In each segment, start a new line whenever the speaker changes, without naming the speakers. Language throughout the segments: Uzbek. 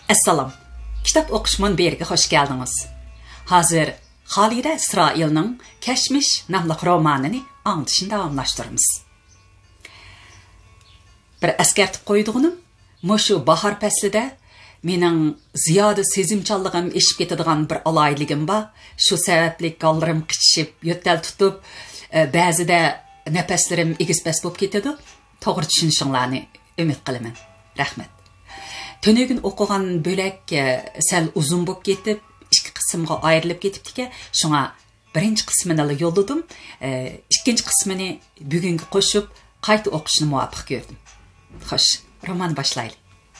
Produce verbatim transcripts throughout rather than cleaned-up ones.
Assalom. Kitap o'qish munbiriga xush keldingiz. Hozir Xolida Isroilning Kashmish nomli romanini anglashni davomlashtiramiz. Bir askartib qo'ydiganim, mushu bahor faslida mening ziyoda sezimchanligim eshib ketadigan bir alayligim bor. Shu sababli qo'llarim qichishib, yo'tal tutib, ba'zida nafaslarim egispas bo'lib ketadi. To'g'ri tushunishinglarni umid qilaman. Rahmat. Tönögün o'qigan bo'lak sal uzun bo'lib ketib, ikki qismga ayrilib ketibdi-ki, shunga birinchi qismini yo'lladim. Ikkinchi qismini bugungi qo'shib qayta o'qishni muvaffaq ko'rdim. Xo'sh, roman boshlaylik.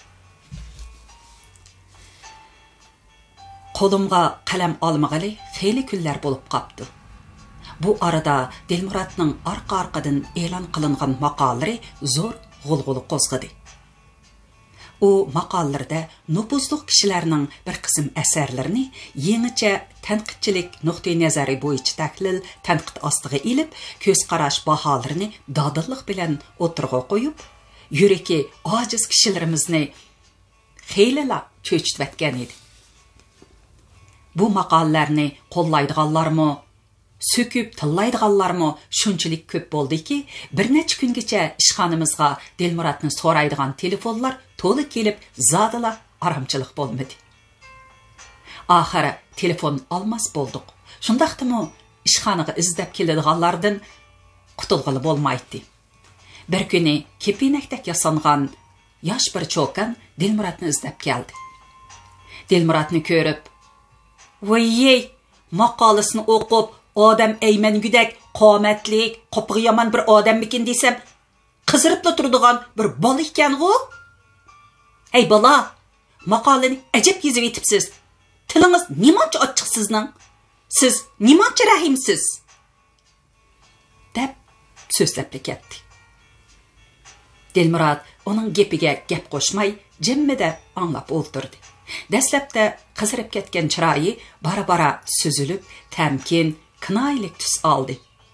Qo'limga qalam olmag'ali xeyli kunlar bo'lib qopti. Bu arada Dilmuratning orqa-orqadan e'lon qilingan maqolalari zo'r g'ulg'uli qo'zg'adi. O maqollarda nüfuzlu kişilərinin bir qism əsərlərini yeniçə tənqidçilik nöqteyi nəzəri boyunca təhlil, tənqid astığı ilib, köz qaraş bahalarını dadillıq bilən oturğa qoyub, yüreki aciz kişilərimizni xeylilə köçtüvətgən idi. Bu maqallarını qollaydıqallarmı, söküb tıllaydıqallarmı şunçilik köp boldu ki, bir neçə güngacha işxanımızga Dilmuratni soraydigan telefonlar to'liq kelib, zadala aramchilik bo'lmadi. Oxiri telefon olmas bo'ldik. Shundaqdimi ishxonaga izlab keladiganlardan qutulg'ili bo'lmaydi. Bir kuni kepinakdak yasangan yosh bir cho'kan Dilmuratni izlab keldi. Dilmuratni ko'rib, "Voy, maqolasini o'qib, odam aymangudek qomatlik, qo'pig'i yomon bir odammikin desam, qiziribla turadigan bir bola ekan-ku. Ey bola, maqolani ajab yezib etibsiz. Tilingiz nimancha ochiq sizning? Siz nimancha rahimsiz?" deb so'zlab ketdi. Dilmurat uning gapiga gap qo'shmay, jimmida anglab o'ltirdi. Dastlabda qizirib ketgan chiroyi bara-bara suzilib, tamkin, kinoylik tus oldi.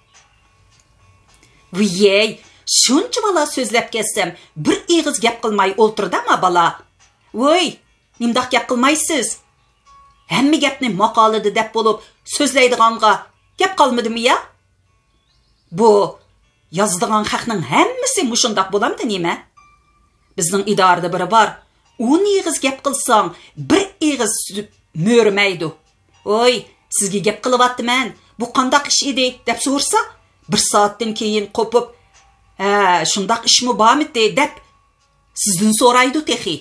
"Voy, shuncha bola so'zlab ketsam, bir ig'iz gap qilmay o'ltirdimi bola? Voy, nimdoq gap qilmaysiz? Hamma gapni maqolada deb bo'lib so'zlaydiganga gap qolmadimi ya? Bu yozadigan haqning hammasi mushundoq bo'lamdi nima? Bizning idorada biri bor. o'n ig'iz gap qilsang, bir ig'iz mo'rmaydi. Oy, sizga gap qilyaptiman. Bu qandoq ish edi deb so'rsa, bir soatdan keyin qo'pib, "Ha, shundoq ishmi bormidi?" deb sizdan so'raydi texi.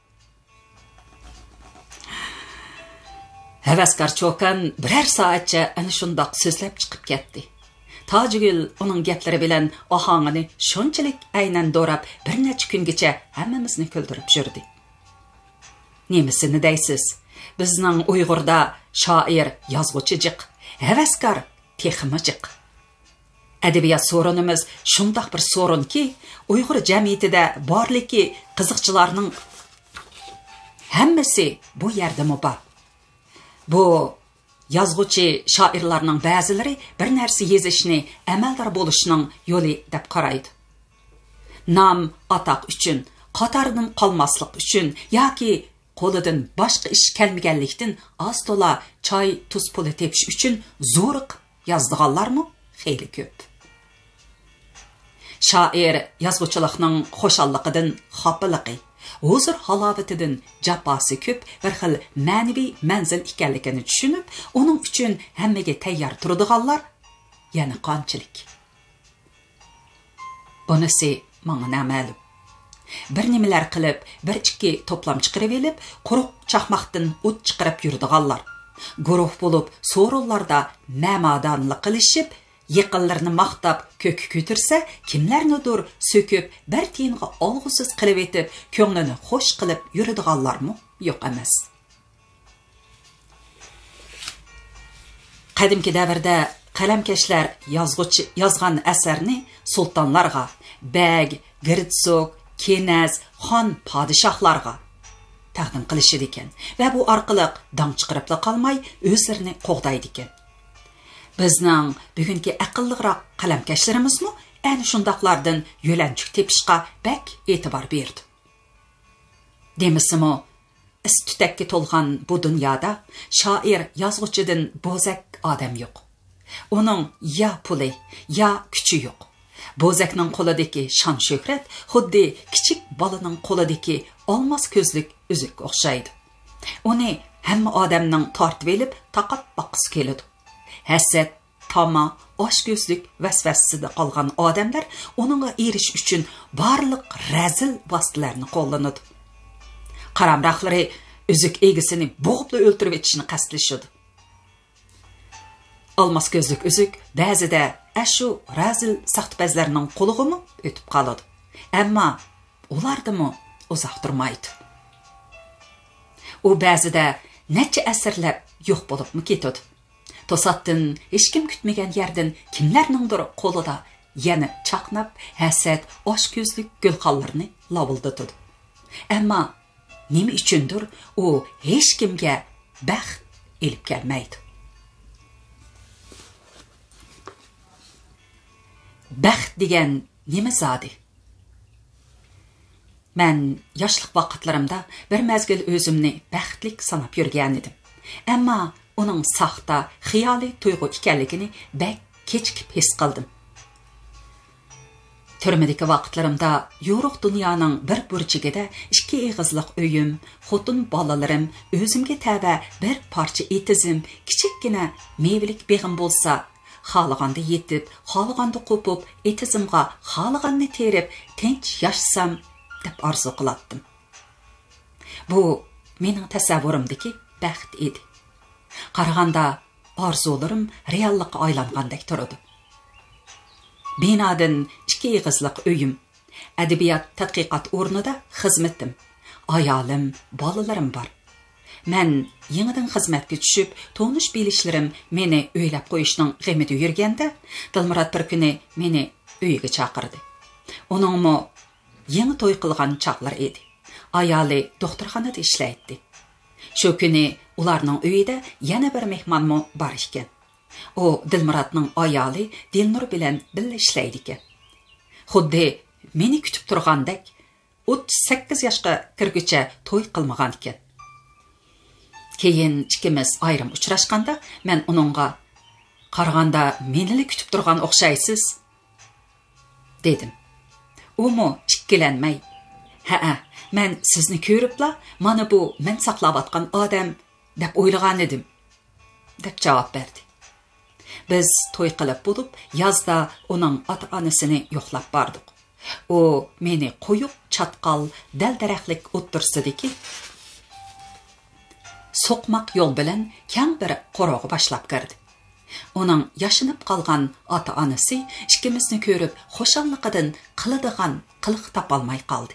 Havaskar cho'kan birer soatcha ana shundoq so'zlab chiqib ketdi. Tojigul uning gaplari bilan ohangini shunchalik aynan do'rab, bir necha kungacha hammamizni kuldirib yurdi. Nemisini deysiz? Bizning Uyg'urda shoir, yozuvchi-jiq, havaskar, texmijiq. Adabiyot so'rinimiz shundoq bir so'rinki, Uyg'ur jamiyatida borligi qiziqchilarning hammasi bu yerda bor. Bu yozuvchi shoirlarning ba'zilari bir narsa yezishni amaldor bo'lishning yo'li deb qaraydi. Nam atoq uchun, qatoridan qolmaslik uchun yoki qo'lidan boshqa ish kelmaganlikdan oz to'la choy, tuz puli tepish uchun zo'riq yozdiganlarmi? Xeyli ko'p. Shoir yozuvchilikning xo'shalligidan xopiligi, huzur halovatidan jafosi ko'p bir xil ma'naviy manzil ekanligini tushunib, uning uchun hammaga tayyor turadiganlar yana qanchalik. Bunisi menga noma'lum. Bir nimalar qilib, bir ikki to'plam chiqarib elib, quruq chaqmoqdan o't chiqarib yuradiganlar. Guruh bo'lib, so'rovlarda ma'madonlik qilishib, yaqinlarini maqtab ko'k ko'tirsa, kimlarnidir so'kib, bir tiyinga olg'usiz qilib etib, ko'nglini xo'sh qilib yuradiganlarmi? Yo'q emas. Qadimki davrda qalamkashlar yozg'uchi yozgan asarni sultonlarga, bag, giritsok, kenaz, xon podshohlarga taqdim qilishdi ekan va bu orqali dam chiqarib qolmay o'zlarini qo'g'daydi ekan. Bizning bugungi aqlliroq qalamkashlarimizni ana shundoqlardan yo'lanchuk tepishga bak e'tibor berdi. Demisimi, is-tutakka to'lgan bu dunyoda shoir yozuvchidan bo'zak odam yo'q. Uning ya puli, ya kuchi yo'q. Bo'zakning qo'lidagi shon shuhrat xuddi kichik bolaning qo'lidagi olmos ko'zlik uzuk o'xshaydi. Uni hamma odamning tortib elib, taqab boqisi keladi. Hasad, tama, osh ko'zlik vasvasasida qolgan odamlar uningga erish uchun barliq razil vositalarni qo'llanadi. Qaramroqlari uzuk egisini bo'g'ib o'ltirib etishni qasdlashadi. Olmos ko'zlik uzuk ba'zida ashu razil saxtbazlarning qo'lig'imi o'tib qoladi. Ammo ulardimi uzoq turmaydi. U ba'zida necha asrlar yo'q bo'libmi ketadi. To'satdan hech kim kutmagan yerdan kimlarningdir qo'lida yana chaqnab hasad, osh ko'zlik gulxonlarni lovildatadi. Ammo nima uchundir u hech kimga baxt elib kelmaydi. Baxt degan nima zodi? Men yoshlik vaqtlarimda bir mezgil o'zimni baxtlik sanab yurgan edim. Ammo uning saxta, xiyoliy tuyg'u ekanligini bak kechikib his qildim. Turmadagi vaqtlarimda yo'ruq dunyoning bir burchigida ikki eg'izliq uyim, xotin bolalarim, o'zimga tava bir parcha etizim, kichikkina mevlik beg'im bo'lsa, xohlaganda yetib, xohlaganda qo'pib, etizimga xohlaganni terib, tinch yashasam deb orzu qilatdim. Bu mening tasavvurimdagi baxt edi. Qaraganda orzularim reallikqa aylangandek turadi. Binodan ikki eg'izliq uyim, adabiyot tadqiqot o'rnida xizmatim, ayolim, bolalarim bor. Men yangidan xizmatga tushib, tonish bilishlarim meni o'ylab qo'yishning g'amida yurganda, Dilmurod bir kuni meni uyiga chaqirdi. Uningmi yangi to'y qilgan chaqlar edi. Ayoli doktorxonada ishlaydi. Shu kuni ularning uyida yana bir mehmonmo bor ekan. O Dilmurodning ayoli Dilnur bilan birga ishlaydi ekan. Xuddi meni kutib turgandek, o'ttiz sakkiz yoshga kirguncha to'y qilmagan ekan. Keyin ikkimiz ayrim uchrashganda, men uningga qaraganda meni kutib turgan o'xshaysiz dedim. Umu ikkilanmay, "Ha, men sizni ko'ribla, mana bu men saqlayotgan odam deb o'ylagan edim" deb javob berdi. Biz to'y qilib bo'lib, yozda uning ota-onasini yo'qlab bordik. U meni qo'yib chatqal dal-daraxtlik o'ttirsidiki, so'qmoq yo'l bilan kang bir qo'rog'i boshlab kirdi. Uning yashinib qolgan ota-onasi ikkimizni ko'rib, xo'shalliqidan qiladigan qiliq topolmay qoldi.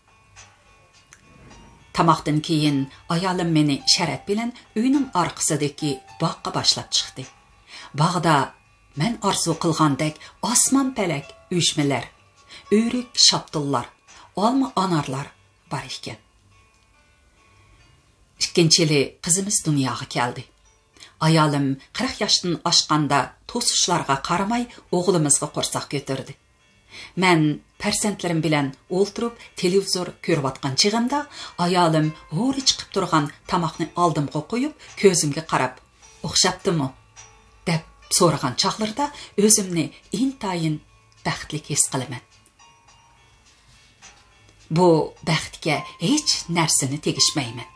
Tamoqdan keyin ayolim meni sharaf bilan uyning orqasidagi bog'ga boshlab chiqdi. Bog'da men orzu qilgandek osmon palak uyushmalar, o'rik shapdullar, olma anarlar bor ekan. Ikkinchi yili qizimiz dunyoga keldi. Ayolim qirq yoshdan oshganda to'sishlarga qaramay o'g'limizga qo'rsoq ko'tardi. Men farzandlarim bilan o'ltirib televizor ko'rayotgan chig'imda ayolim g'o'ri chiqib turgan tomoqni oldimga qo'yib, ko'zimga qarab, "O'xshabdimi?" deb so'ragan chaqlarda o'zimni intayin baxtli his qilaman. Bu baxtga hech narsani tegishmayman.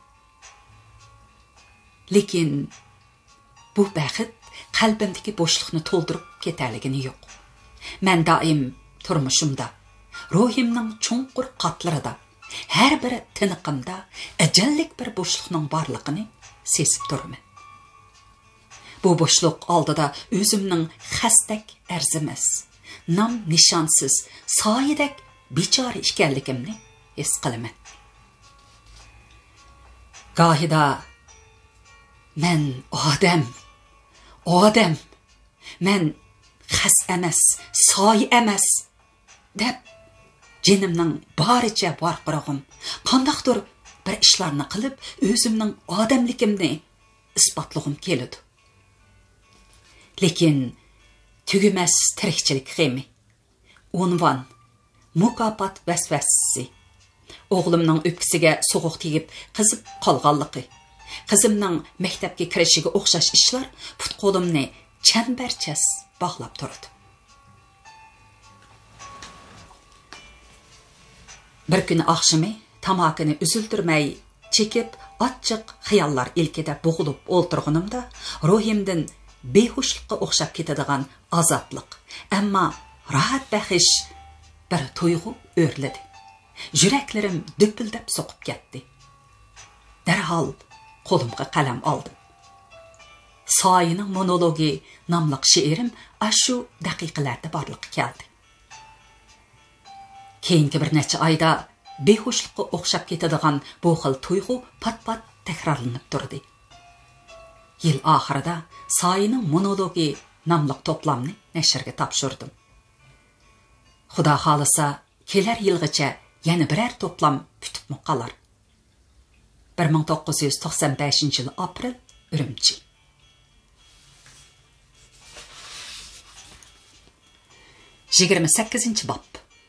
Lekin bu baxt qalbimdagi bo'shliqni to'ldirib ketarligini yo'q. Men doim turmushimda, ruhimning chunqur qatlarida, har bir tiniqimda ajallik bir bo'shliqning borligini sezib turaman. Bu bo'shliq oldida o'zimning xastak arzimas, nam nishonsiz, soyidek bechora ekanligimni his qilaman. Gohida men odam, odam, men xas emas, soy emas deb jinimning boricha varqirog'im, qandaqdir bir ishlarni qilib, o'zimning odamligimni isbotlag'im keladi. Lekin tugumas tirikchilik g'emi, unvon, mukofot vasvasasi, O'g'limning o'pkisiga so'g'uq tegib, qizib qolganligi, qizimning maktabga kirishiga o'xshash ishlar put qo'limni chambarchas bog'lab turdi. Bir kuni oqshimi tamakini uziltirmay chekib, ochiq xiyollar ilkida bo'g'ilib o'ltirganimda ruhimdan behushlikqa o'xshab ketadigan azobliq, ammo rahat baxish bir tuyg'u o'rladi. Yuraklarim düpüldab so'qib ketdi. Darhol qo'limga qalam oldim. Soyining monologi nomli she'rim ashu daqiqalarda borliqqa keldi. Keyingi bir necha oyda behushlikqa o'xshab ketadigan bu xil tuyg'u pat-pat takrorlanib turdi. Yil oxirida Soyining monologi nomli to'plamni nashrga topshirdim. Xudo xolisa, kelar yilgacha yana birer to'plam kutib qolar. bir ming to'qqiz yuz to'qson beshinchi yil aprel, Urumchi. yigirma sakkizinchi bob.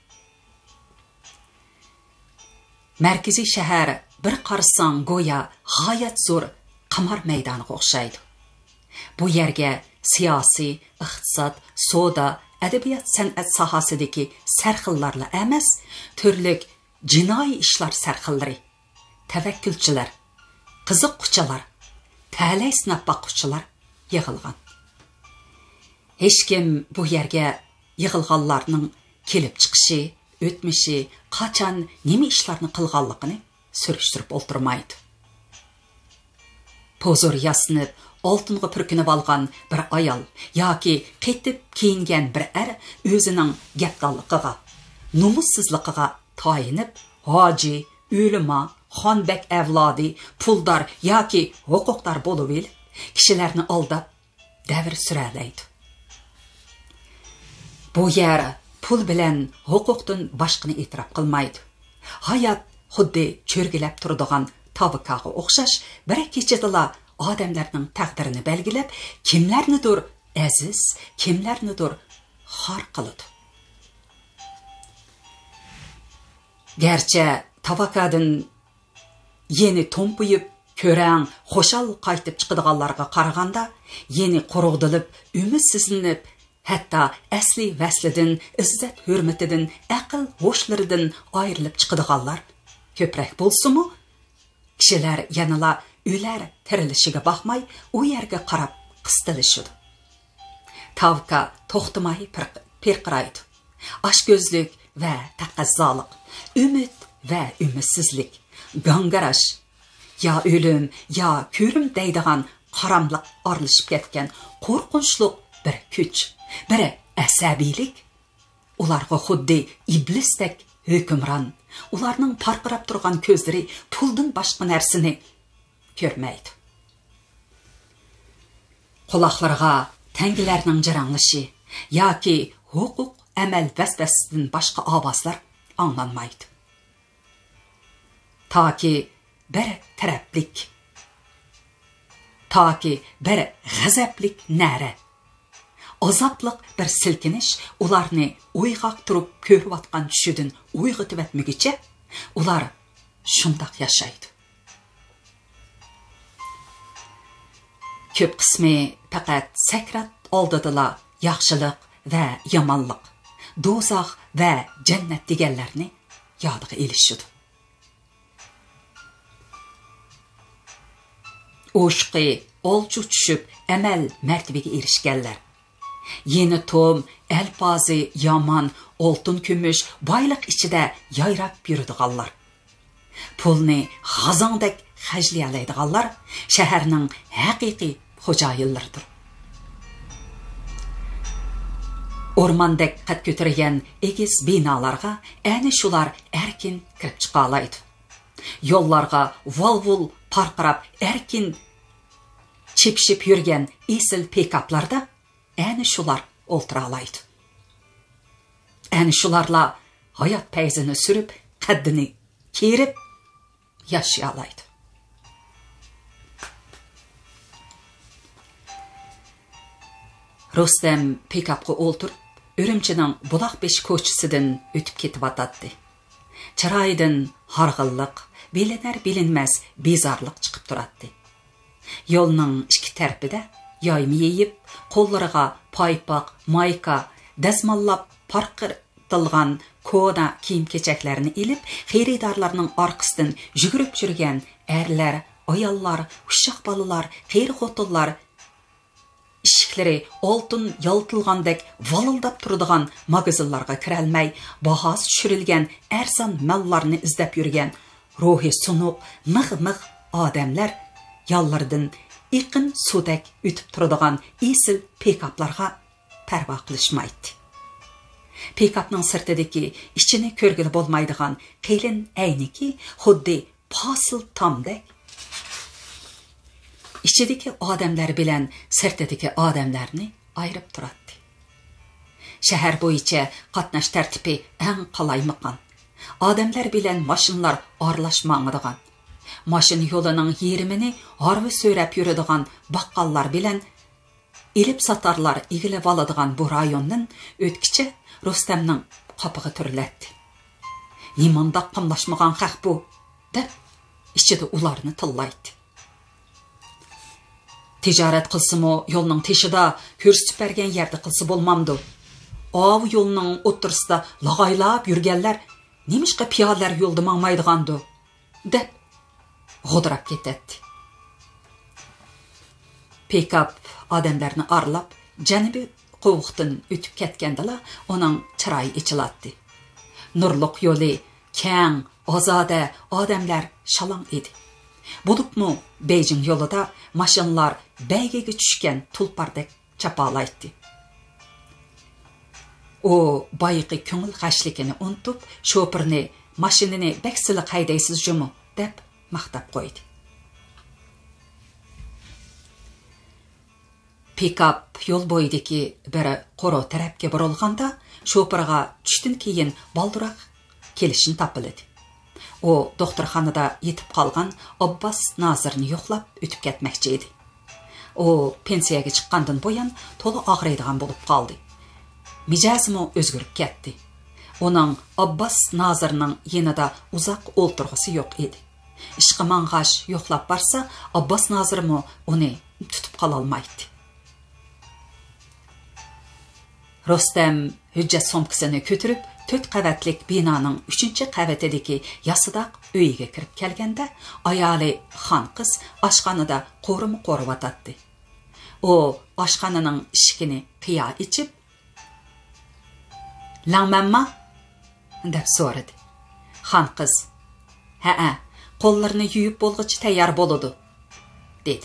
Markaziy shahar bir qarasang go'yo g'oyat zo'r qimor maydoniga o'xshaydi. Bu yerga siyosiy, iqtisod, savdo, adabiyot, san'at sohasidagi sarxillarla emas, turli jinoiy ishlar sarxillari, tavakkulchilar, qiziqquchilar, ta'lim sinab boquvchilar yig'ilgan. Hech kim bu yerga yig'ilganlarning kelib chiqishi, o'tmishi, qachon nima ishlarni qilganligini surishtirib o'ltirmaydi. Pozor yasinib, oltinga purkinib olgan bir ayol yoki qetib kiyingan bir er o'zining gapdonligiga, nomussizligiga tayinib, hoji, o'lima, xonbek avlodi, puldor yoki huquqdor bo'lib olib, kishilarni aldab davr suralaydi. Bu yer pul bilan huquqdan boshqani e'tirof qilmaydi. Hayot xuddi cho'rgilab turadigan tavakaga o'xshash bir kechadala odamlarning taqdirini belgilab, kimlarnidir aziz, kimlarnidir xor qiladi. Garchi tavakadan yeni to'mpuyib, ko'rang, xo'shal qaytib chiqadiganlarga qaraganda, yeni quruqdilib, umidsizlanib, hatto asli vaslidan, izzat hurmatidan, aql ho'shlaridan ayrilib chiqadiganlar ko'proq bo'lsa-mu, kishilar yanala ular tirilishiga baxmay u yerga qarab qistilishadi. Tavka to'xtamay perqiraydi. Ashko'zlik va taqazzoliq, umid va umidsizlik, gangarash, ya o'lim, ya ko'rim deydigan qaramliq orlishib ketgan qo'rqinchli bir kuch, bir asabiylik ularga xuddi iblisdek hukmron. Ularning parqirab turgan ko'zlari puldan boshqa narsani ko'rmaydi. Quloqlarga tangilarning jiranglashi yoki huquq amal vasvasidan boshqa ovozlar anglanmaydi. Toki bir taraflik, toki bir g'azablik nara, azobliq bir silkinish ularni uyg'oq turib ko'rayotgan tushidan uyg'otib etmigicha ular shundoq yashaydi. Ko'p qismi faqat sakrat oldidala yaxshilik va yomonlik, do'zax va jannat deganlarni yodiga elishadi. O'shqi olchu tushib amal martabaga erishganlar, yeni to'm, alpozi yomon, oltin kumush boylik ichida yayrab yuradiganlar, pulni g'azongdek xajlay oladiganlar shaharning haqiqiy xo'jayinlaridir. O'rmondek qad ko'targan egiz binolarga ayni shular erkin kirib chiqa oladi. Yo'llarga volvul parqirab erkin chepishib yurgan esil pikaplarda ayni shular o'ltira oladi. Ayni shularla hayot payzini surib, qaddini kerib yashay oladi. Rustam pikapga o'ltirib, Urumchining Buloqbesh ko'chasidan o'tib ketib o'tadi. chiroyidan harg'illiq, bilinar bilinmas bezorliq chiqib turadi. Yo'lning ikki tarafida yoymi yeyib, qo'llariga paypoq, mayka, dasmollab parqirtilgan ko'na kiyim-kechaklarni ilib, xaridorlarning orqasidan yugurib yurgan erlar, ayollar, uşaq balalar, qeyri xotinlar ishiklari oltin yaltılgandek valildab turadigan magazinlarga kiralmay, bahos tushirilgan arzon mallarni izlab yurgan ruhi sunuq, mix-mix odamlar yollaridan iqin suvdek o'tib turadigan esil pikaplarga parvo qilishmaydi. Pikapning sirtidagi ichini ko'rgili bo'lmaydigan qilin ayniki xuddi posil tomdek ichidagi odamlar bilan sirtidagi odamlarni ayirib turadi. Shahar bo'yicha qatnash tartibi eng qalaymiqan. Odamlar bilan mashinalar aralashmangadigan. Mashina yo'lining yerimini harvi so'rab yuradigan baqqallar bilan ilib satarlar igilib oladigan bu rayondan o'tkichi Rustamning qopig'i turiladi. Nimanda qamlashmagan haq bu, deb ichida ularni tillaydi. Tijorat qilsimi yo'lning teshida ko'rsatib bergan yerda qilsa bo'lmamdi. Ov yo'lning o'ttirisida lag'aylab yurganlar nemishqa piyodalar yo'lda mangmaydigandi, deb g'o'dirab ketadi. Pikap odamlarni arlab, janubiy qovuqdan o'tib ketgandala, uning chiroyi ichiladi. Nurliq yo'li keng, ozoda, odamlar shalong edi. Bo'libmi Beijing yo'lida mashinalar baygiga tushgan tulpardek chapolaydi. U boyiqi ko'ngil g'ashligini unutib, sho'pirni mashinani baksili qaydaysiz jumi deb maqtab qo'ydi. Pikap yo'l bo'yidagi bir qoro tarafga burilganda, sho'pirga tushdan keyin balduroq kelishini topildi. U doktorxonada yetib qolgan Abbas Nazirni yo'qlab o'tib ketmoqchi edi. U pensiyaga chiqqandan bo'yin to'la og'riydigan bo'lib qoldi. Mijozimi o'zgarib ketdi. Uning Abbas Nazirning yanada uzoq o'ltirg'isi yo'q edi. Ishqi mang'ash yo'qlab borsa, Abbas Nazirmi uni tutib qola olmaydi. Rustam hujjat somkasini ko'tarib, to'rt qavatlik binoning uchinchi qavatidagi yasidaq uyiga kirib kelganda, ayoli xon qiz oshxonada qo'rim qo'rib o'tadi. U oshxonaning eshigini qiya ichib, "Langmanma?" deb so'radi. Xon qiz, "Ha-a, qo'llarini yuvib bo'lg'ich tayyor bo'ladi", dedi.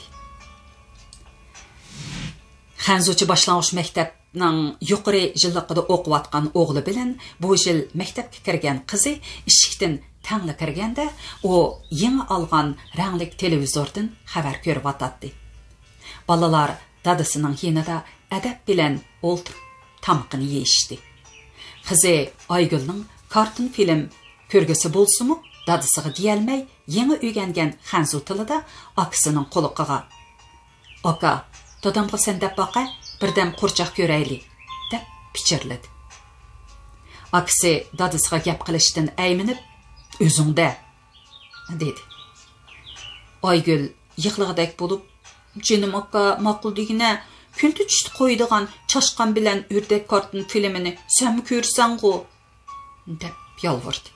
Xanzuchi boshlang'ich maktabning yuqori yilligida o'qiyotgan o'g'li bilan bu yil maktabga kirgan qizi eshikdan tangli kirganda, u yangi olgan rangli televizordan xabar ko'rib o'tadi. Balalar dadasining yonida adab bilan o'ltirib tamqini yeyishdi. Qizi Aygulning kartun film ko'rgisi bo'lsa-mu, dadasiga deyolmay, yangi o'rgangan xanzu tilida akasining qo'liqiga "Aka, dadamga sen deb baqa, birdam qurchoq ko'rayli", deb pichirladi. Akasi dadasiga gap qilishdan ayminib, "O'zingda", dedi. Aygul yig'lig'idek bo'lib, "Jinim aka, ma'qul degina, kunti tushdi qo'ydigan chashqan bilan o'rdak kartun filmini sen ko'rsan-ku", deb yolvordi.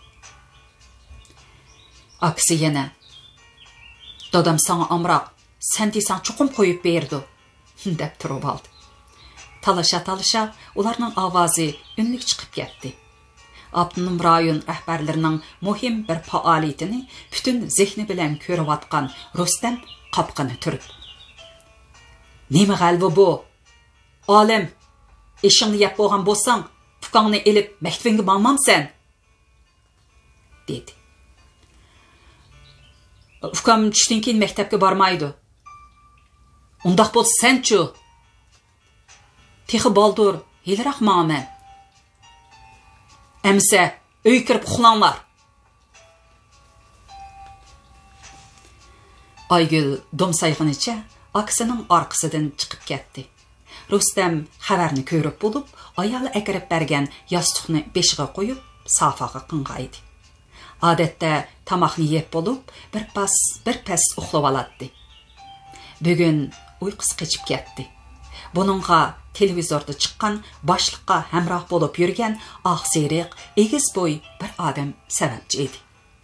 Akasi yana, "Dadam sana amroq, sen deysan chuqum qo'yib berdi", deb turib oldi. Talasha-talasha ularning ovozi unlik chiqib ketdi. Abdunum rayon rahbarlarining muhim bir faoliyatini butun zehni bilan ko'rayotgan Rustam qopqini turib, "Nima g'alva bu? Olim, ishingni yap bo'lgan bo'lsang, pukangni elib maktabingga bormamsan", dedi. "Ukam tushdan keyin maktabga bormaydi". "Undaq bo'lsa sen-chu? Texi baldur, yilroq ma'man. Emsa, uy kirib uxlanglar". Aygul domsayg'inicha akasining orqasidan chiqib ketdi. Rustam xabarni ko'rib bo'lib, ayoli akirib bergan yostiqni beshiga qo'yib, sofaga qing'aydi. Odatda tamoqni yeb bo'lib, bir pas, bir pas uxlab oladi. Bugun uyqusi qochib ketdi. Buningga televizorda chiqqan boshliqqa hamroh bo'lib yurgan oq seriq, egiz bo'y bir odam sababchi edi.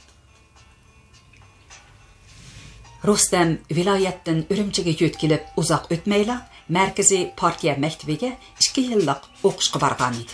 Rustam viloyatdan Urumchiga yo'tkilib uzoq o'tmayla markaziy partiya maktabiga ikki yillik o'qishga borgan edi.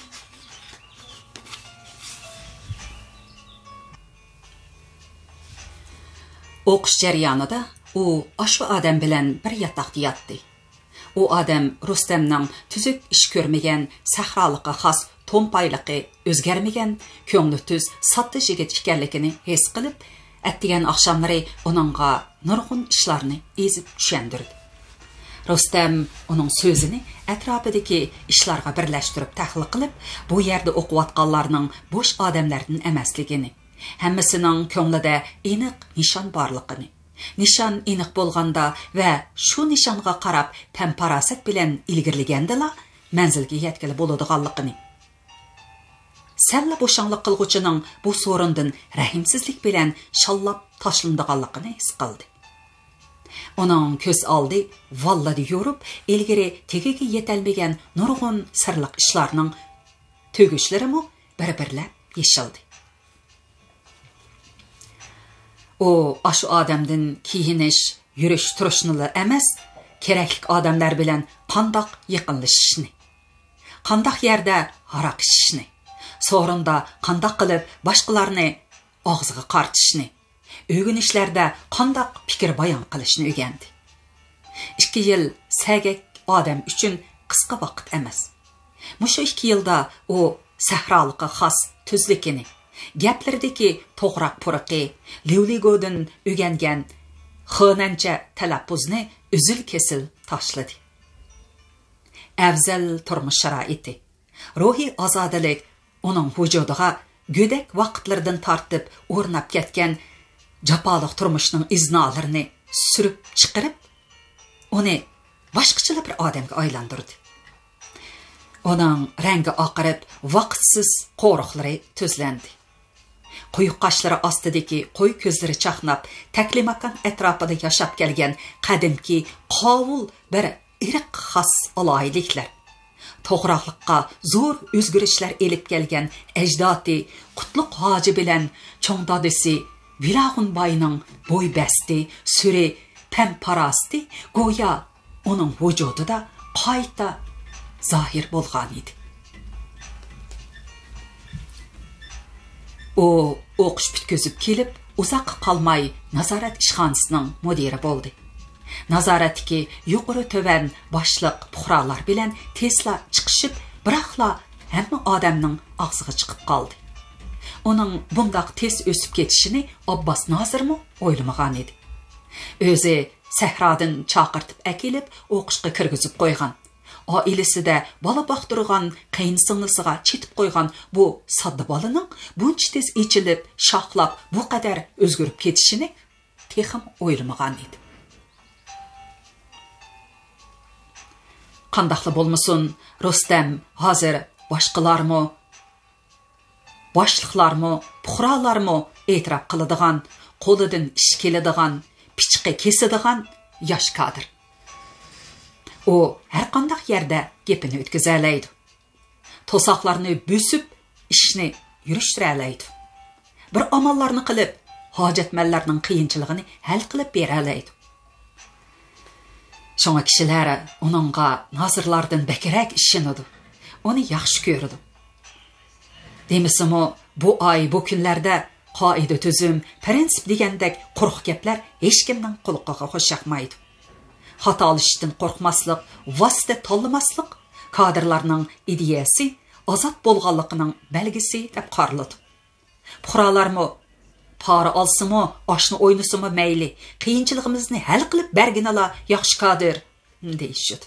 O'qish jarayonida u shu odam bilan bir yotoqda yotdi. U odam Rustamning tuzuk ish ko'rmagan, sahrolikqa xos to'mpayliqi, o'zgarmagan, ko'ngli tuz, sottish yigit ekanligini his qilib, atdigan oqshomlari uningga nurg'un ishlarni ezib tushundirdi. Rustam uning so'zini atrofidagi ishlarga birlashtirib tahlil qilib, bu yerda o'qiyotganlarning bo'sh odamlardan emasligini, hammasining ko'nglida aniq nishon borligini, nishon aniq bo'lganda va shu nishonga qarab pamparasat bilan ilgirligandala manzilga yetkili bo'ladiganligini, salla bo'shanlik qilg'uchining bu so'rindan rahimsizlik bilan shallab tashlanadiganligini his qildi. Uning ko'z oldi vallada yurib, ilgari tegiga yetalmagan nurg'un sirliq ishlarning tugishlarimi bir-birlab yeshildi. O ashu odamdan kiyinish, yurish turishni emas, kerakli odamlar bilan qandoq yaqinlashishni, qandoq yerda haroq ichishni, so'rinda qandoq qilib boshqalarni og'ziga qartishni, o'rganishlarda qandoq fikr bayon qilishni o'rgandi. ikki yil sagak odam uchun qisqa vaqt emas. Mushu ikki yilda u sahrolikqa xos tuzlikini, gaplardagi to'g'roq puriqi, livligodan o'rgangan xonancha talaffuzni uzil-kesil tashladi. Afzal turmush sharoiti, ruhiy ozodalik uning vujudiga go'dak vaqtlardan tortib o'rnab ketgan jafoliq turmushning iznolarini surib chiqarib, uni boshqacha bir odamga aylantirdi. Uning rangi oqarib, vaqtsiz qo'riqlari tuzlandi. Quyuq qoshlari ostidagi qo'y ko'zlari chaqnab, taklimakan atrofida yashab kelgan qadimki qovul bir iriq xos aloyliklar, to'g'roqlikqa zo'r o'zgarishlar elib kelgan ajdodi Qutlug' hoji bilan cho'ng dadisi Vilaxunboyning bo'y basti, suri, pamparasti go'yo uning vujudida qayta zohir bo'lgan edi. U o'qish bitkazib kelib, uzoq qolmay nazorat ishxonasining mudiri bo'ldi. Nazoratdagi yuqori to'van boshliq puhrolar bilan tezla chiqishib, biroqla hamma odamning og'ziga chiqib qoldi. Uning bundoq tez o'sib ketishini Abbos Nozirmi o'ylamagan edi. O'zi sahrodan chaqirtib akilib, o'qishga kirgizib qo'ygan. Oilasida bola boqtirgan qaynsinglisiga chetib qo'ygan bu sodda bolaning buncha tez ichilib, shoxlab, bu qadar o'zgarib ketishini texim o'ylamagan edi. Qandaqli bo'lmasin, Rustam hozir boshqalarmi, boshliqlarmi, puhrolarmi e'tirof qiladigan, qo'lidan ish keladigan, pichqi kesadigan yosh kadr. U har qanday yerda gapini o'tkaza oladi. To'soqlarni bo'sib, ishni yurishtira oladi. Bir amallarni qilib, hojatmanlarning qiyinchiligini hal qilib bera oladi. Şoňa kişiler onunğa nazırlardan bekerek işinidi. Onu yaxşı görüdü. Demisimi bu ay bu günlerde qaida tüzüm, prinsip degandek quruq gaplar hech kimning qulog'iga xo'shaqmaydi. Xato qilishdan qo'rqmaslik, vosita tanlamaslik kadrlarning ideyasi ozod bo'lganligining belgisi deb qaraladi. Puhrolarmi para alsımı, aşını oynasımı meyli, qiyinchiligimizni hal qilib berginala yaxshi kadr deyishdi.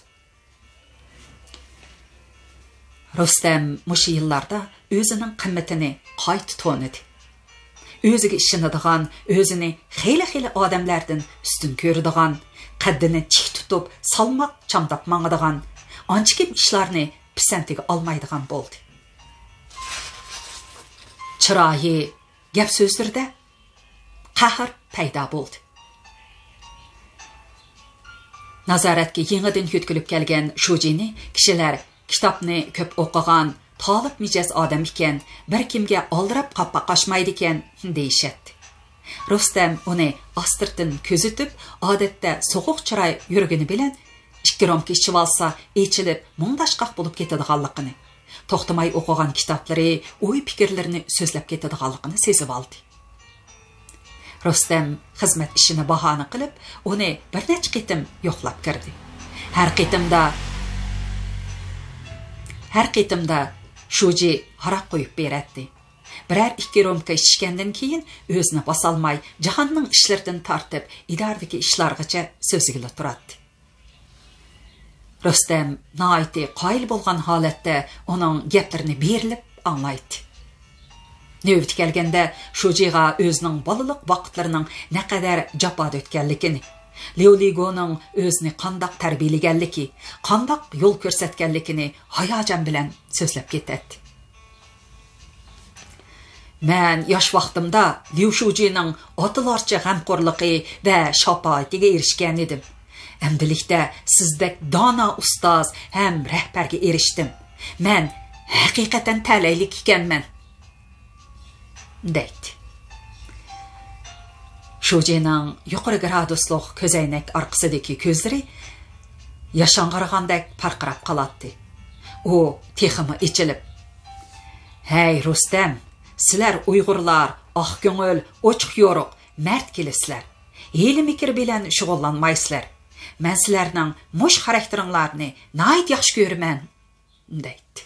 Rustam mushu yillarda o'zining qimmatini qayta to'nidi. O'ziga ishonadigan, o'zini xeyli-xeyli odamlardan ustun ko'radigan, qaddini tik tutib, salmoq chamdab mangadigan, anchikim ishlarni pisantiga olmaydigan bo'ldi. Chiroyi gap so'zlarda qahr paydo bo'ldi. Nazoratga yangidan yo'tkilib kelgan Shujini kishilar kitobni ko'p o'qigan, talib mijoz odam ekan, bir kimga oldirab qoppa qochmaydi ekan deyishadi. Rustam uni astirtin ko'zitib, odatda so'g'uq chiroy yurgani bilan ikki romka ichib olsa, echilib, mungdashqaq bo'lib ketadiganligini, to'xtamay o'qigan kitoblari, o'y fikrlarini so'zlab ketadiganligini sezib oldi. Rustam xizmat ishini bahona qilib, uni bir necha qitim yo'qlab kirdi. Har qitimda har qitimda Shuji haraq qo'yib beradi. Birer ikki romka ichgandan keyin o'zini bosolmay, jahonning ishlaridan tortib, idordagi ishlargacha so'zigila turadi. Rustam noiti qoyil bo'lgan holatda uning gaplarini berilib anglaydi. Növbet kelganda Shujiga o'zining bolalik vaqtlarining naqadar jafoda o'tganligini, Leoligoning o'zini qandoq tarbiyalaganligi, qandoq yo'l ko'rsatganligini hayajon bilan so'zlab ketadi. Men yosh vaqtimda Liu Shujining otilarcha g'amxo'rligi va shafoatiga erishgan edim. Endilikda sizdek dono ustoz ham rahbarga erishdim. Men haqiqatan talaylik ekanman. deydi. Shujining yuqori gradusliq ko'zoynak orqasidagi ko'zlari yashang'irgandek parqirab qoladi. U teximi ichilib, "Hey Rustam, sizlar Uyg'urlar oq ko'ngil, ochiq yo'riq, mard kelisizlar. Yeli mikr bilan shug'ullanmaysizlar. Men sizlarning mush xarakteringlarni nayt yaxshi ko'raman", deydi.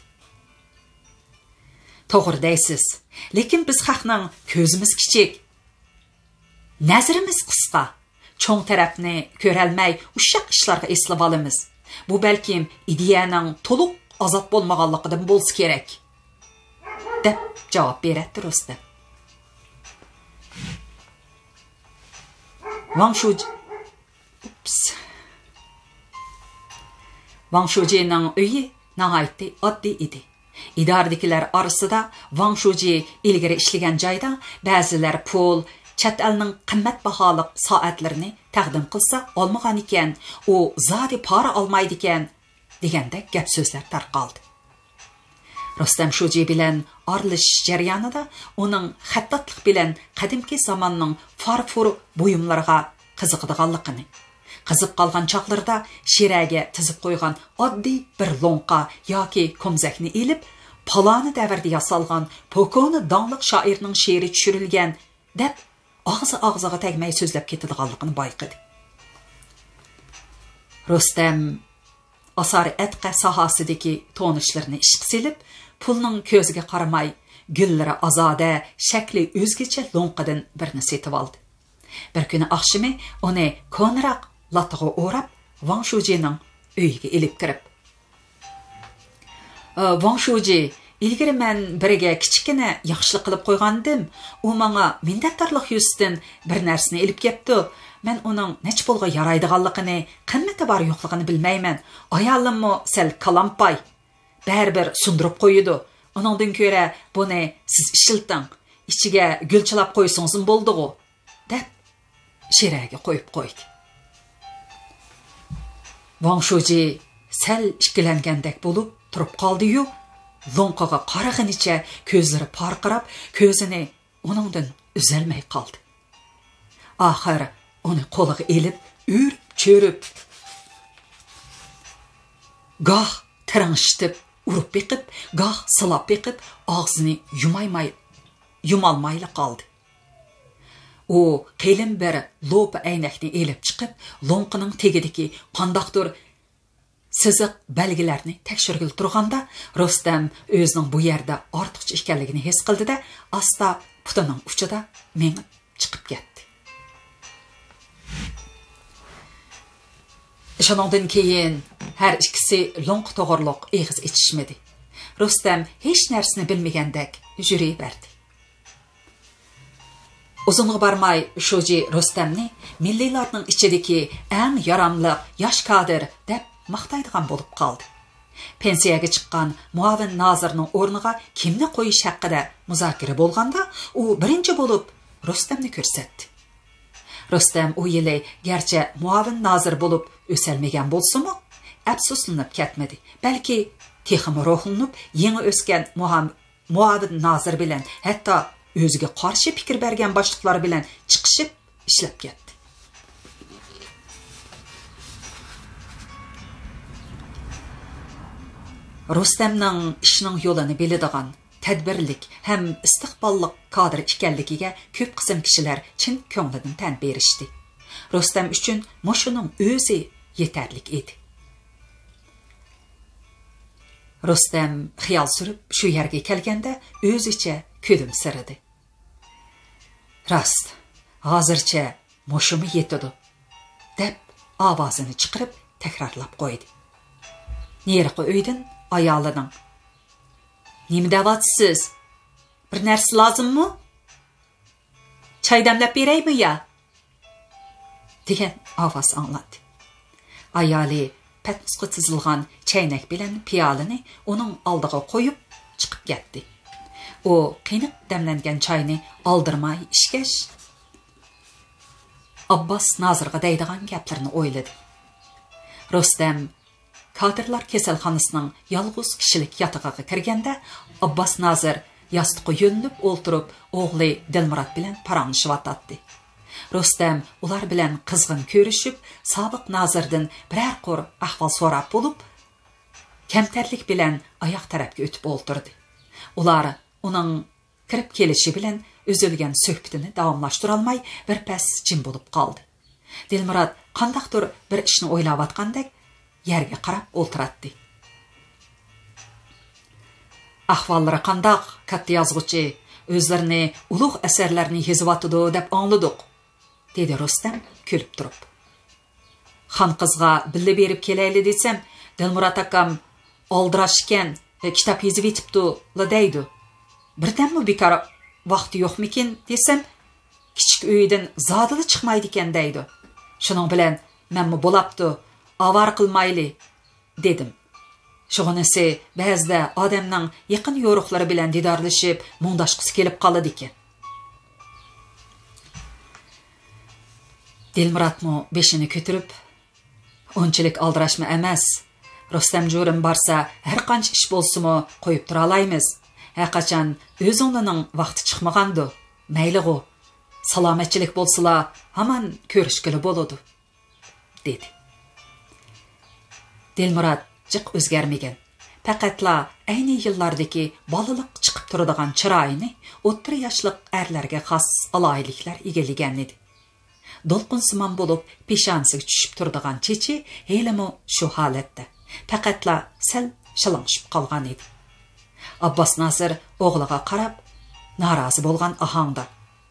To'g'ri deysiz, lekin biz xalqning ko'zimiz kichik, nazarimiz qisqa, cho'ng tarafni ko'ralmay ushaq ishlarga eslab olamiz. Bu balkim ideyaning to'liq ozod bo'lmaganligidan bo'lsa kerak, deb javob beradi Rustam. Wang Shuji Ups. Wang Shujining uyi nihoyatda oddiy edi. Idoradagilar orasida Wang Shuji ilgari ishlagan joyda ba'zilar pul, chet elning qimmatbaho soatlarini taqdim qilsa olmagan ekan, u zodi pora olmaydi ekan degandek gap so'zlar tarqaldi. Rustam Shuji bilan orlishish jarayonida uning xattatlik bilan qadimki zamonning farfur buyumlarga qiziqadiganligini, qiziq qolgan chaqlarda shiraga tizib qo'ygan oddiy bir lonqa yoki komzakni elib, paloni davrda yasalgan Pokoni donliq shoirning she'ri tushirilgan deb og'zi og'ziga tegmay so'zlab ketadiganligini bayqadi. Rustam asar atqa sohasidagi tonishlarini ishqa silib, pulning ko'ziga qaramay, gullari azoda, shakli o'zgacha lonqadan birini setib oldi. Bir kuni oqshimi uni ko'nroq latiga o'rab Wang Shujining uyiga elib kirib, "Wang Shuji, ilgari men biriga kichikina yaxshilik qilib qo'ygandim. U menga minnatdorlik yuzidan bir narsani elib kelibdi. Men uning nech pulga yaraydiganligini, qimmati bor yo'qligini bilmayman. Ayolimmi sal kalampay, baribir sundirib qo'ydi. Uningdan ko'ra buni siz ishilting, ichiga gul chilab qo'ysangiz bo'ldi-ku", deb shiraga qo'yib qo'ydi. Wang Shuji sal ikkilangandek bo'lib turib qoldi-yu, lonqaga qarag'inicha ko'zlari parqirab, ko'zini uningdan uzalmay qoldi. Oxir uni qo'liga elib, urib, cho'rib, goh tirangshitib, urib beqib, goh silab beqib, og'zini yumaymay, yumalmayli qoldi. U qilin bir lo'p aynakni elib chiqib, lonqining tegidagi qandoqdir siziq belgilarni tekshirgil turganda, Rustam o'zining bu yerda ortiqcha ekanligini his qildi-da, asta putining uchida mengib chiqib ketdi. Shundan keyin har ikkisi lonq to'g'riliq eg'iz ichishmadi. Rustam hech narsani bilmagandek yuri berdi. Uzunga barmay Shuji Rustamni milliylarning ichidagi eng yaramli yosh kadr deb maqtaydigan bo'lib qoldi. Pensiyaga chiqqan muavin nozirning o'rniga kimni qo'yish haqida muzokara bo'lganda, u birinchi bo'lib Rustamni ko'rsatdi. Rustam u yili garchi muavin nozir bo'lib o'salmagan bo'lsa-mu, afsuslanib ketmadi. Balki texmi ruhlanib, yangi o'sgan muavin nozir bilan, hatto o'ziga qarshi fikr bergan boshliqlar bilan chiqishib ishlab ketdi. Rustamning ishning yo'lini biladigan, tadbirlik ham istiqbolliq kadr ekanligiga ko'p qism kishilar chin ko'nglidan tan berishdi. Rustam uchun mushuning o'zi yetarli edi. Rustam xiyol surib shu yerga kelganda o'zicha kulimsiradi. Rost, hozircha mushumi yetadi, deb ovozini chiqarib takrorlab qo'ydi. Neriqi uydan ayolining: "Nima da'vatsiz? Bir narsa lozimmi? Choy damlab beraymi ya?" degan ovoz angladi. Ayoli patnisqa tizilgan chaynak bilan piyolani uning oldiga qo'yib chiqib ketdi. U qiyniq damlangan choyni oldirmay ishkash Abbos nozirga deydigan gaplarni o'yladi. Rustam kadrlar kasalxonasining yolg'iz kishilik yotog'iga kirganda, Abbos nozir yostiqqa yo'nilib o'ltirib, o'g'li Dilmurod bilan paranglashib. Rustam ular bilan qizg'in ko'rishib, sobiq nozirdan biror qor ahvol so'rab bo'lib, kamtarlik bilan oyoq tarafga o'tib o'ltirdi. Ular uning kirib kelishi bilan uzilgan suhbatini davomlashtira olmay bir pas jim bo'lib qoldi. Dilmurod qandaqdir bir ishni o'ylayotgandek yerga qarab o'ltiradi. "Ahvollari qandaq, katta yozuvchi, o'zlarini ulug' asarlarni yozayotdi deb angladik", dedi Rustam kulib turib. "Xon qizga billa berib kelayli desam, Dilmurod akam oldirashgan kitob yozib yetibdi la deydi. Birdanmi bekor vaqti yo'qmikin desam, kichik uydan zodili chiqmaydi ekan deydi. Shuning bilan menmi bo'lapti, avar qilmayli", dedim. Shug'unisi ba'zida odamning yaqin yo'riqlari bilan didorlashib, mundashqisi kelib qoladi ekan. Dilmurodmi beshini ko'tirib, "Unchalik oldirashma emas. Rustam jo'rim borsa, har qancha ish bo'lsa-mu qo'yib tura olamiz. Har qachon o'zingning vaqti chiqmagandi. Mayli-g'u. Salomatchilik bo'lsa, hamon ko'rishgili bo'ladi", dedi. Dilmurod jiq o'zgarmagan. Faqatla ayni yillardagi bolaliq chiqib turadigan chiroyini o'ttir yoshlik erlarga xos aloyliklar egallagan edi. Dolqinsimon bo'lib peshonasiga tushib turadigan chechi helimi shu holatda. Faqatla sal shilingishib qolgan edi. Abbos nozir o'g'liga qarab norozi bo'lgan ohangda: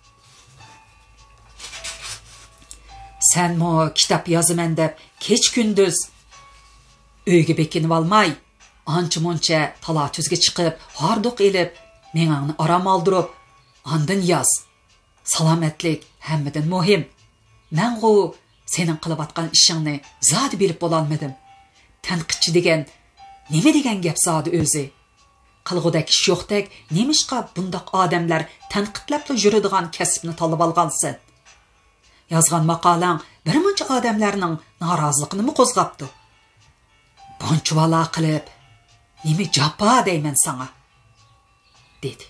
"Sen mo kitob yozaman deb kech kunduz uyga bekinib olmay, ancha-muncha talatuzga chiqib, hordiq elib, meningni aram oldirib, andin yoz. Salomatlik hammadan muhim. Men-g'u sening qilayotgan ishingni zodi bilib bo'lolmadim. Tanqidchi degan nima degan gap zodi o'zi? Qilg'udak ish yo'qdek, nemishqa bundoq odamlar tanqidlab yuradigan kasbni tanlab olgansan? Yozgan maqolang bir muncha odamlarning noroziligini qo'zg'abdi. Bunchavala qilib, nima japa deyman sana", dedi.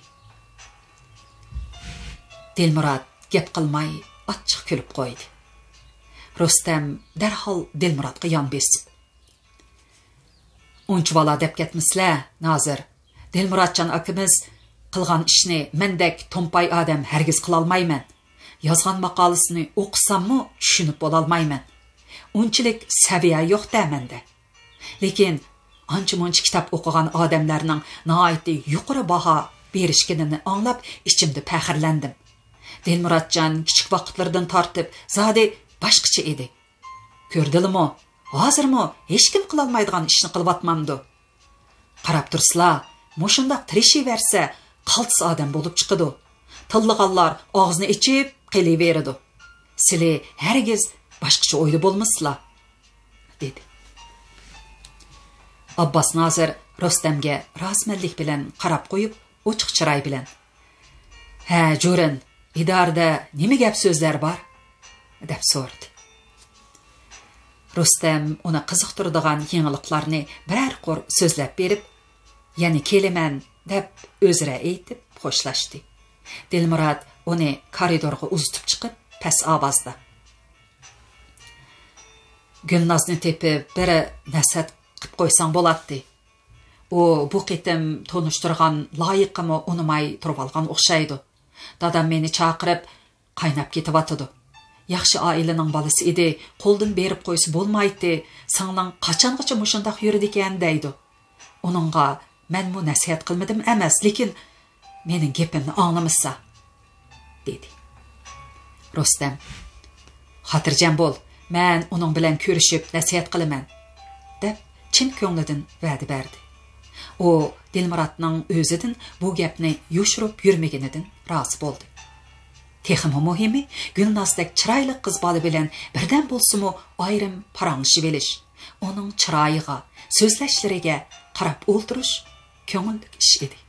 Dilmurod gap qilmay ochiq kulib qo'ydi. Rustam darhol Dilmurodga yon besib: "Unchavala deb ketmislar, nozir. Dilmurodjon akamiz qilgan ishni mendek to'mpay odam hargiz qila olmayman. Yozgan maqolasini o'qisammi tushunib bo'la olmayman. Unchalik saviya yo'q-da menda. Lekin ancha-muncha kitob o'qigan odamlarning nihoyatda yuqori baho berishganini anglab, ichimda faxrlandim. Dilmurodjon kichik vaqtlardan tortib zodi boshqacha edi. Ko'rdingmi? Hozirmi hech kim qila olmaydigan ishni qilyapmamdi. Qarab tursizlar, mushundoq tirishaversa, qaltis odam bo'lib chiqadi. Tillig'anlar og'zini ichib qilaveradi. Sizlar hargiz boshqacha o'yda bo'lmasizlar", dedi. Abbas Nazir Rostamga rasmanlik bilan qarab qo'yib, ochiq chiroy bilan: "Ha, jo'rin, idorada nima gap so'zlar bor?" deb so'radi. Rustam uni qiziqtiradigan yangiliklarni biror qo'r so'zlab berib, "Ya'ni kelaman" deb o'zira aytib xo'shlashdi. Dilmurod uni koridorga uzatib chiqib, past ovozda: "Gulnozni tepib bir nasihat qilib qo'ysang bo'ladi. U bu qitim tonishtirgan loyiqimi unimay turib olgan o'xshaydi. Dadam meni chaqirib, qaynab ketyotdi. Yaxshi oilaning bolasi edi, qo'ldan berib qo'ysa bo'lmaydi. Sanglang qachongacha mushundaq yurdi ekan deydi. Uningga men bu nasihat qilmadim emas, lekin mening gapimni anglamasa" dedi. Rustam: "Xotirjam bo'l, men uning bilan ko'rishib nasihat qilaman" deb chin ko'nglidan va'da berdi. U Dilmurodning o'zidan bu gapni yoshirib yurmaganidan rozi bo'ldi. Texmi muhimi, Gulnozdek chiroyli qiz bola bilan birdan bo'lsa-mu ayrim paranglashib elish, uning chiroyiga, so'zlashlariga qarab o'ltirish ko'ngillik ish edi.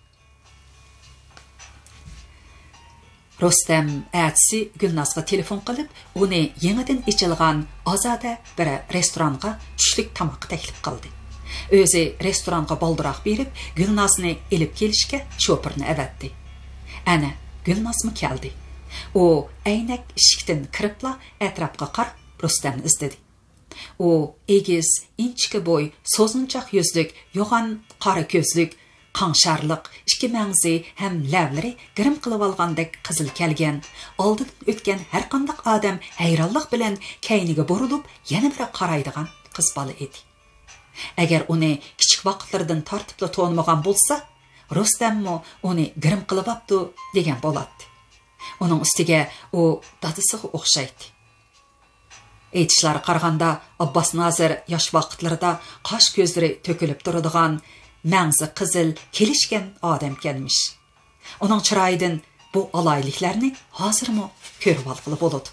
Rustam atsi Gulnozga telefon qilib, uni yangidan ichilgan ozoda bir restoranga tushlik tomoq taklif qildi. O'zi restoranga boldiroq berib, Gulnozni elib kelishga sho'pirni avatdi. Ana Gulnozmi keldi. U aynak eshikdan kiribla atrofga qarab Rustamni izladi. U egiz, inchika bo'y, so'zinchoq yuzlik, yo'g'on qora ko'zlik, qanşarlıq, ikki mağzi hem lavlari girim qilib olgandek qizil kelgan, oldidan o'tgan har qanday odam hayronlik bilan kayniga burilib, yana bir qaraydigan qiz bola edi. Agar uni kichik vaqtlardan tortibla to'nmagan bo'lsa, Rustammo uni girim qilib olibdi degan bo'ladi. Uning ustiga u dadasiga o'xshaydi. Aytishlari qaraganda Abbas Nazir yosh vaqtlarida qosh ko'zlari to'kilib turadigan, mağzi qizil, kelishgan odam kelmish. Uning chiroyidan bu alayliklarni hozirmi ko'rib olqili bo'ladi.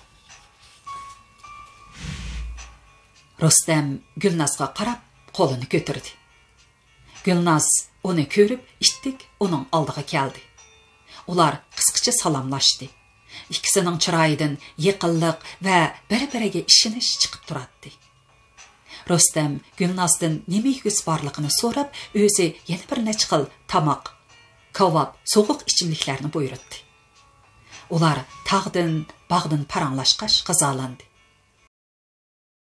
Rustam Gulnozga qarab qo'lini ko'tardi. Gulnoz uni ko'rib, ittik uning oldiga keldi. Ular qisqacha salomlashdi. Ikkisining chiroyidan yaqinlik va bir-biriga ishonish chiqib turadi. Rustam Gulnozdan nima yuz borligini so'rab, o'zi yana bir necha xil tomoq, kavob, sovuq ichimliklarni buyurdi. Ular tag'dan, bag'dan paranglashqash qizalandi.